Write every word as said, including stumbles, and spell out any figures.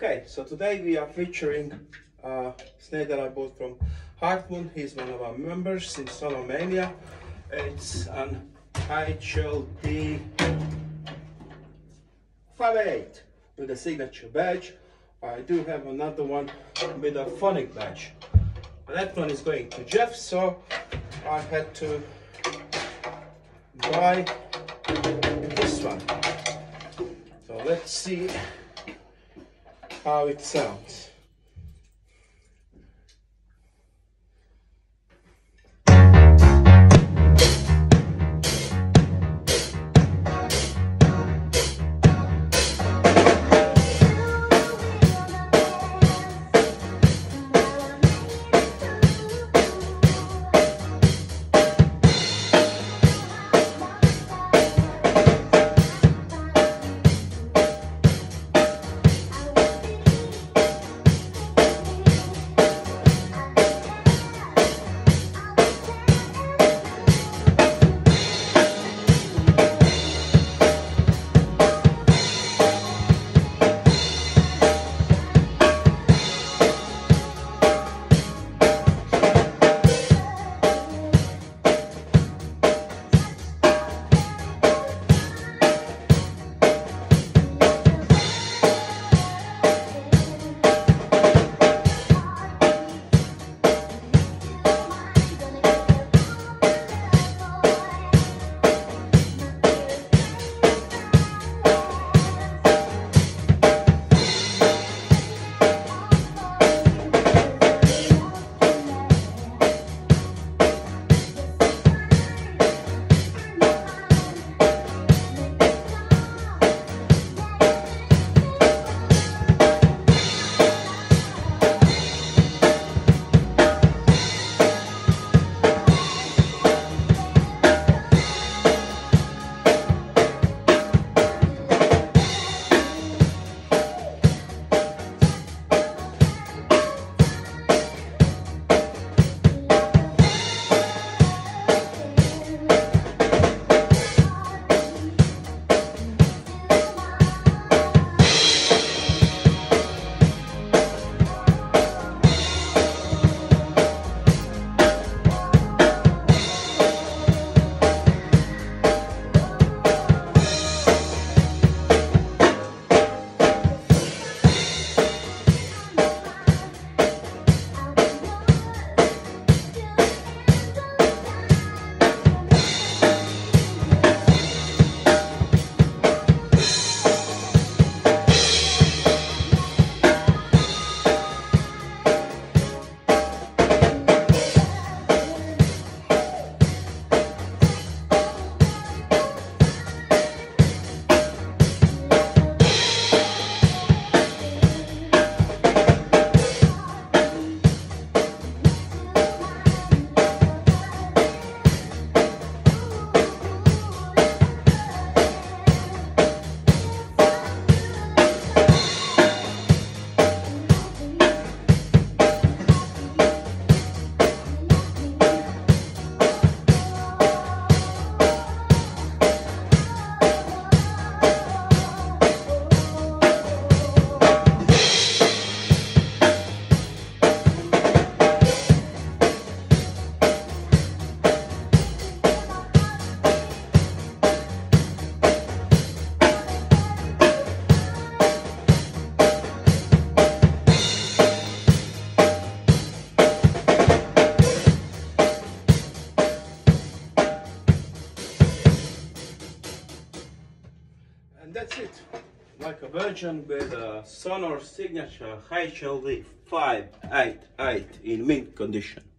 Okay, so today we are featuring a snare that I bought from Hartmut. He's one of our members in Sonomania. It's an H L D five eighty-eight with a signature badge. I do have another one with a phonic badge. That one is going to Jeff, so I had to buy this one. So let's see how it sounds. And that's it. Like a version with a Sonor signature H L D five eighty-eight in mint condition.